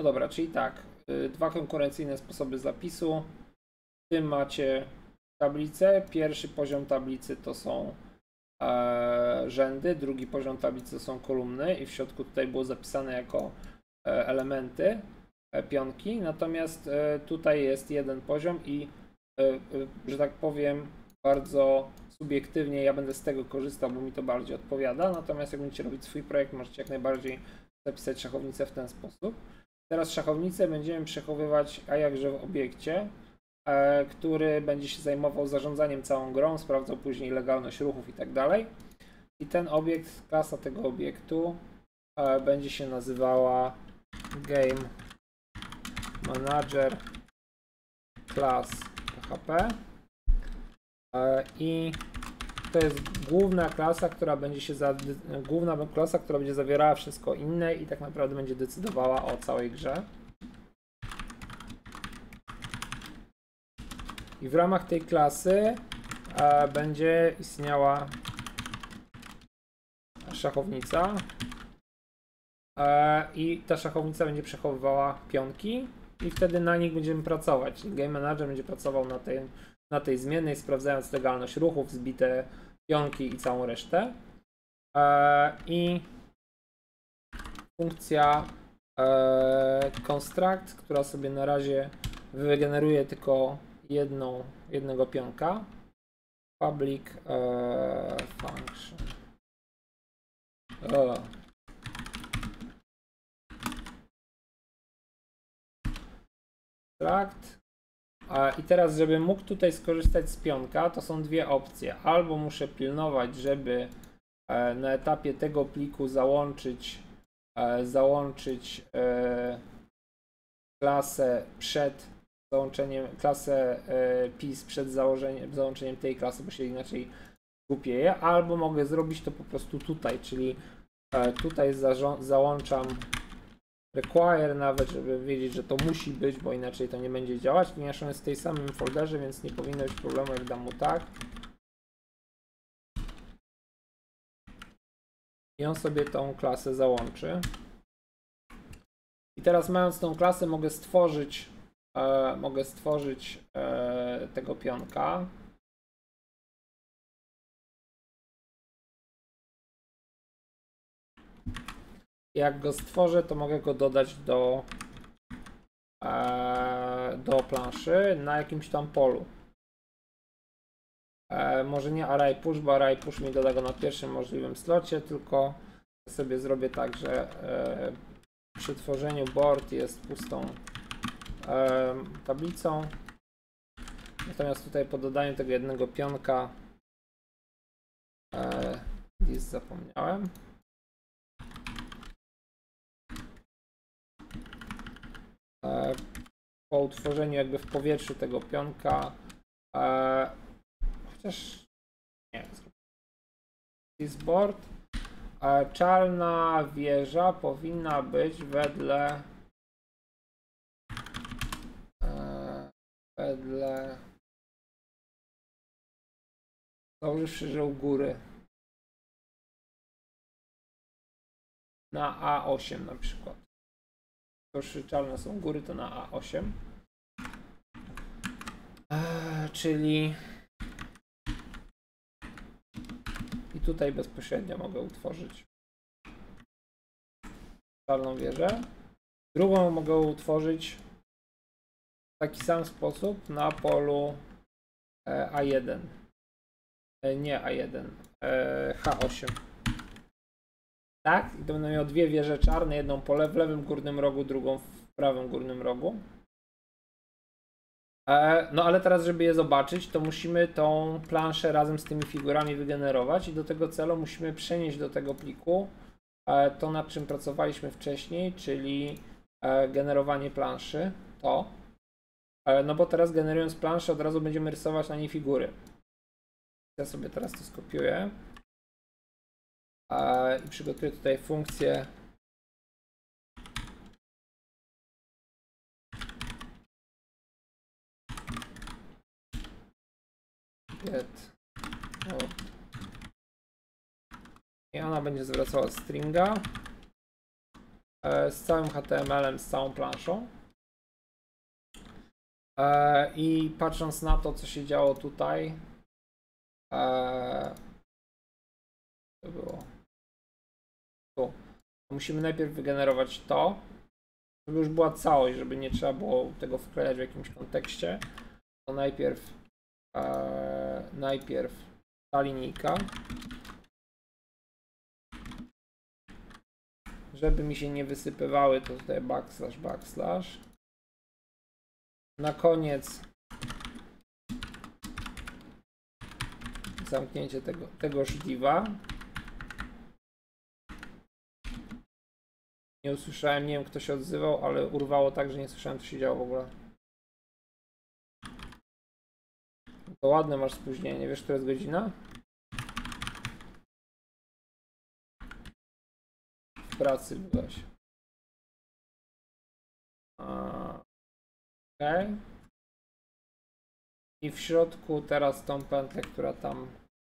No dobra, czyli tak, dwa konkurencyjne sposoby zapisu. W tym macie tablicę. Pierwszy poziom tablicy to są rzędy, drugi poziom tablicy to są kolumny i w środku tutaj było zapisane jako elementy, pionki. Natomiast tutaj jest jeden poziom i że tak powiem bardzo subiektywnie ja będę z tego korzystał, bo mi to bardziej odpowiada. Natomiast jak będziecie robić swój projekt, możecie jak najbardziej zapisać szachownicę w ten sposób. Teraz szachownicę będziemy przechowywać, a jakże w obiekcie, który będzie się zajmował zarządzaniem całą grą, sprawdzał później legalność ruchów i tak dalej. I ten obiekt, klasa tego obiektu będzie się nazywała Game Manager Class PHP i to jest główna klasa, która będzie zawierała wszystko inne i tak naprawdę będzie decydowała o całej grze. I w ramach tej klasy będzie istniała szachownica i ta szachownica będzie przechowywała pionki i wtedy na nich będziemy pracować. Game Manager będzie pracował na tej zmiennej, sprawdzając legalność ruchów, zbite pionki i całą resztę. I funkcja construct, która sobie na razie wygeneruje tylko jednego pionka. Public function. I teraz, żebym mógł tutaj skorzystać z pionka, to są dwie opcje. Albo muszę pilnować, żeby na etapie tego pliku załączyć klasę przed klasę PIS przed załączeniem tej klasy, bo się inaczej głupieje, albo mogę zrobić to po prostu tutaj, czyli tutaj załączam require nawet, żeby wiedzieć, że to musi być, bo inaczej to nie będzie działać, ponieważ on jest w tej samym folderze, więc nie powinno być problemu, jak dam mu tak. I on sobie tą klasę załączy. I teraz, mając tą klasę, mogę stworzyć tego pionka. Jak go stworzę, to mogę go dodać do planszy na jakimś tam polu. Może nie array push, bo array push mi doda go na pierwszym możliwym slocie, tylko sobie zrobię tak, że przy tworzeniu board jest pustą tablicą. Natomiast tutaj po dodaniu tego jednego pionka this zapomniałem. Po utworzeniu jakby w powietrzu tego pionka, chociaż nie, this board, czarna wieża powinna być wedle założywszy, że u góry na A8 na przykład. Już czarne są góry, to na A8. Czyli i tutaj bezpośrednio mogę utworzyć czarną wieżę. Drugą mogę utworzyć w taki sam sposób na polu A1. Nie A1, H8. Tak? I to będę miał dwie wieże czarne, jedną w lewym górnym rogu, drugą w prawym górnym rogu. No ale teraz, żeby je zobaczyć, to musimy tą planszę razem z tymi figurami wygenerować i do tego celu musimy przenieść do tego pliku to, nad czym pracowaliśmy wcześniej, czyli generowanie planszy, no bo teraz generując planszę od razu będziemy rysować na niej figury. Ja sobie teraz to skopiuję i przygotuję tutaj funkcję get i ona będzie zwracała stringa z całym HTML-em, z całą planszą. I patrząc na to, co się działo tutaj, to było tu. Musimy najpierw wygenerować to, żeby już była całość, żeby nie trzeba było tego wklejać w jakimś kontekście. To najpierw ta linijka, żeby mi się nie wysypywały, to tutaj backslash. Na koniec zamknięcie tegoż diva. Nie usłyszałem, nie wiem kto się odzywał, ale urwało tak, że nie słyszałem co się działo w ogóle. To ładne masz spóźnienie, wiesz która jest godzina? W pracy byłeś. Okej. I w środku teraz tą pętlę, która tam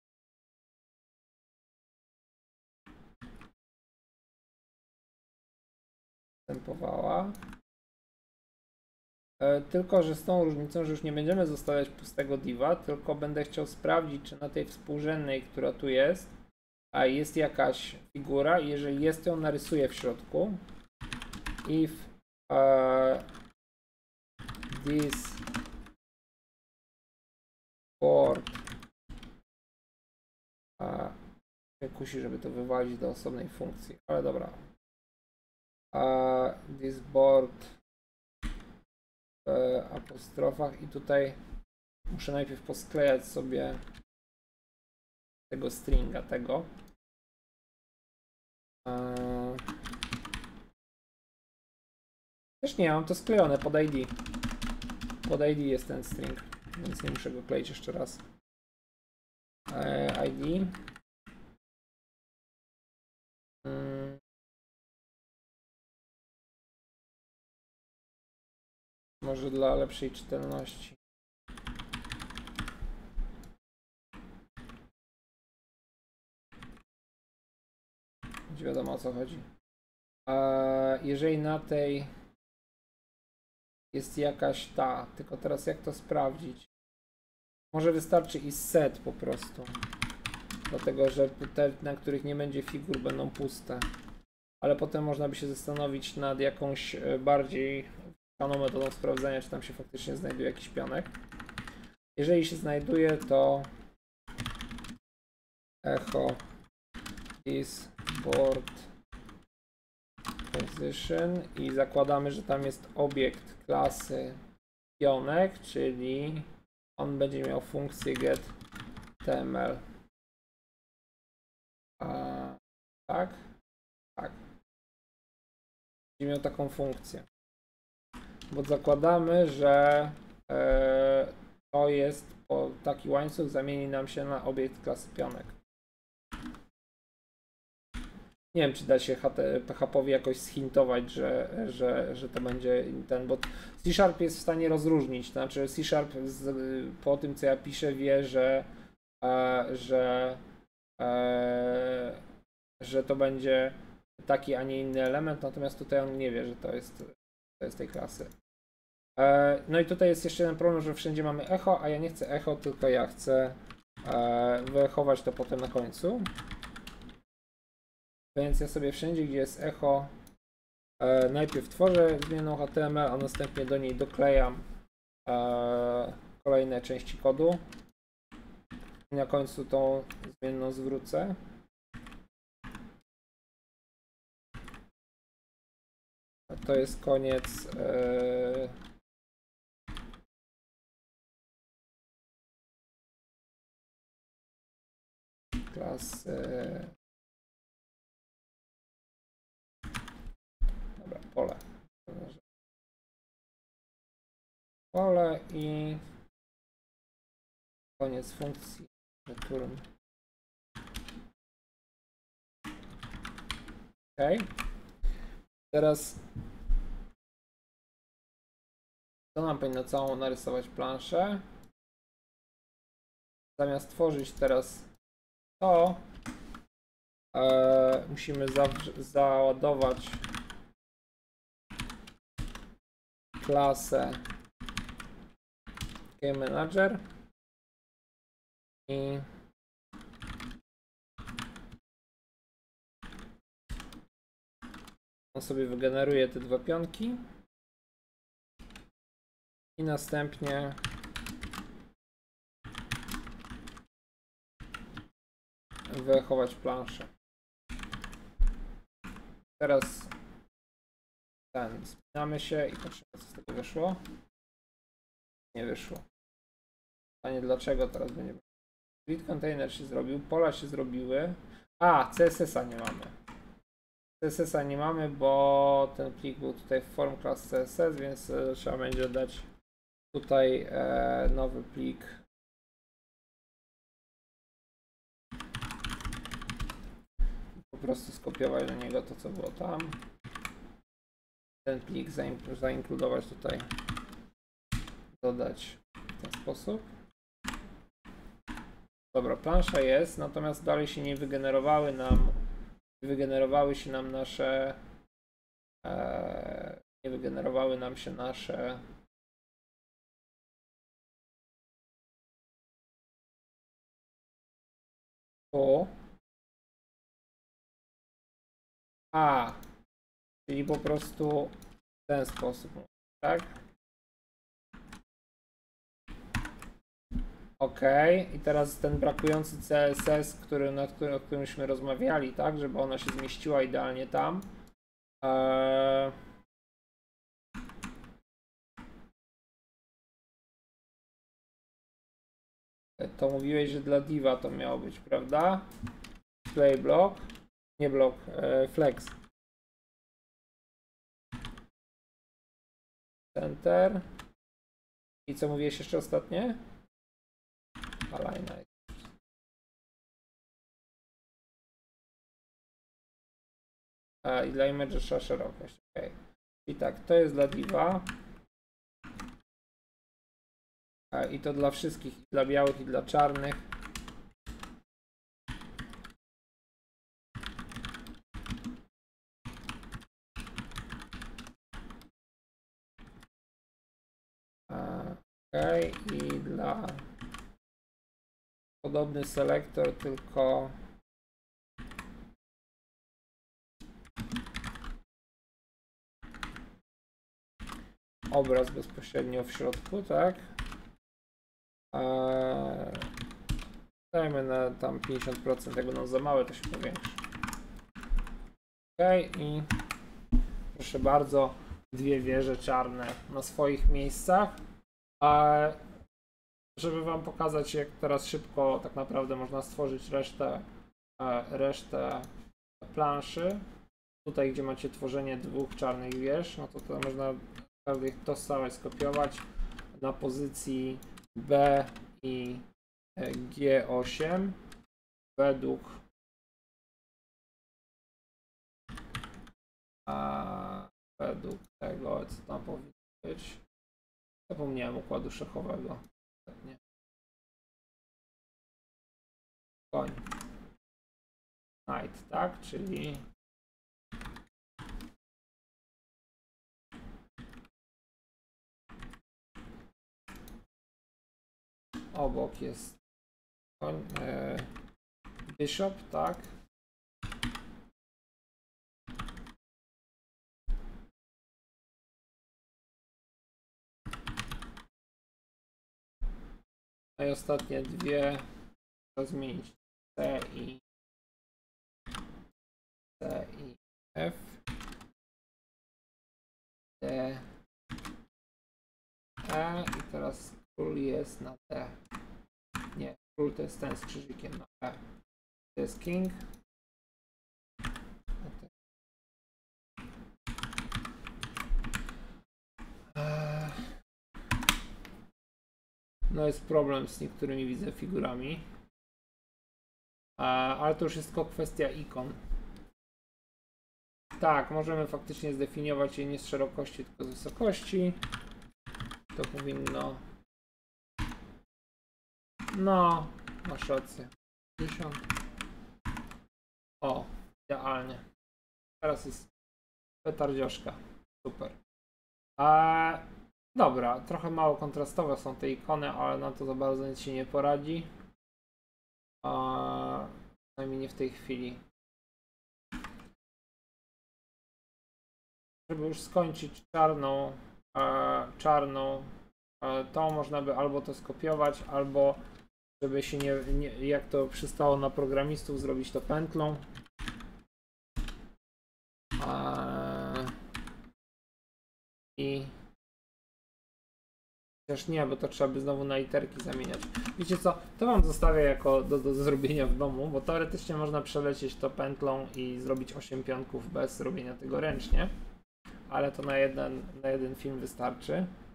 występowała. Tylko że z tą różnicą, że już nie będziemy zostawiać pustego diva, tylko będę chciał sprawdzić, czy na tej współrzędnej, która tu jest, a jest jakaś figura i jeżeli jest, to ją narysuję w środku. If this board mnie kusi, żeby to wywalić do osobnej funkcji, ale dobra. This board w apostrofach i tutaj muszę najpierw posklejać sobie tego stringa, tego. Też nie, mam to sklejone pod ID. Pod ID jest ten string, więc nie muszę go kleić jeszcze raz. ID. Może dla lepszej czytelności. Nie wiadomo o co chodzi. Jeżeli na tej jest jakaś tylko teraz jak to sprawdzić? Może wystarczy i set po prostu. Dlatego, że te, na których nie będzie figur, będą puste. Ale potem można by się zastanowić nad jakąś bardziej znaną metodą sprawdzenia, czy tam się faktycznie znajduje jakiś pionek. Jeżeli się znajduje, to echo is board position i zakładamy, że tam jest obiekt klasy pionek, czyli on będzie miał funkcję getTML. Tak? Tak. Będzie miał taką funkcję. Bo zakładamy, że to jest taki łańcuch zamieni nam się na obiekt klasy pionek. Nie wiem, czy da się PHP-owi jakoś zhintować, że to będzie ten, bo C# jest w stanie rozróżnić. Znaczy C# po tym, co ja piszę, wie, że to będzie taki, a nie inny element, natomiast tutaj on nie wie, że to jest tej klasy. No i tutaj jest jeszcze jeden problem, że wszędzie mamy echo, a ja nie chcę echo, tylko ja chcę wyechować to potem na końcu. Więc ja sobie wszędzie, gdzie jest echo, najpierw tworzę zmienną HTML, a następnie do niej doklejam kolejne części kodu. I na końcu tą zmienną zwrócę. To jest koniec klasy. Dobra, pole i koniec funkcji return. OK. Teraz to nam powinno całą narysować planszę. Zamiast tworzyć teraz to, musimy załadować klasę GameManager i on sobie wygeneruje te dwa pionki i następnie wyechować planszę. Teraz spinamy się i patrzymy, co z tego wyszło. Nie wyszło. Pytanie dlaczego teraz będzie. Grid container się zrobił, pola się zrobiły. A, CSS-a nie mamy. CSS-a nie mamy, bo ten plik był tutaj w form class CSS, więc trzeba będzie dać tutaj nowy plik. Po prostu skopiować do niego to, co było tam. Ten plik zainkludować tutaj, dodać w ten sposób. Dobra, plansza jest, natomiast dalej się nie wygenerowały nam nasze nie wygenerowały nam się nasze czyli po prostu w ten sposób, tak? OK, i teraz ten brakujący CSS, o którymśmy rozmawiali, tak, żeby ona się zmieściła idealnie tam. To mówiłeś, że dla diva to miało być, prawda? Display block, nie block, flex. Center. I co mówiłeś jeszcze ostatnie? Align. I dla image trzeba szerokość. OK. I tak, to jest dla diva. I to dla wszystkich, i dla białych, i dla czarnych. OK, i dla podobny selektor, tylko obraz bezpośrednio w środku, tak? Dajmy na tam 50%, jak będą za małe, to się powiększy. OK, i proszę bardzo, dwie wieże czarne na swoich miejscach. Żeby Wam pokazać, jak teraz szybko tak naprawdę można stworzyć resztę planszy. Tutaj, gdzie macie tworzenie dwóch czarnych wież, no to można to całe skopiować na pozycji B i G8 według tego, co tam powinno być. Zapomniałem układu szachowego. Nie. Koń. Knight, tak? Czyli obok jest koń, bishop, tak? No i ostatnie dwie trzeba zmienić C i F, D, E i teraz król jest na D. Nie, król to jest ten z krzyżykiem na E. To jest king. No jest problem z niektórymi, widzę, figurami. Ale to już jest tylko kwestia ikon. Tak, możemy faktycznie zdefiniować je nie z szerokości, tylko z wysokości. To powinno... No, masz rację. 50. O, idealnie. Teraz jest petardzioszka. Super. Dobra, trochę mało kontrastowe są te ikony, ale na to za bardzo nic się nie poradzi. Przynajmniej nie w tej chwili. Żeby już skończyć czarną, to można by albo to skopiować, albo żeby się nie jak to przystało na programistów, zrobić to pętlą. I chociaż nie, bo to trzeba by znowu na literki zamieniać. Wiecie co, to wam zostawię jako do zrobienia w domu, bo teoretycznie można przelecieć to pętlą i zrobić 8 pionków bez robienia tego ręcznie. Ale to na jeden film wystarczy.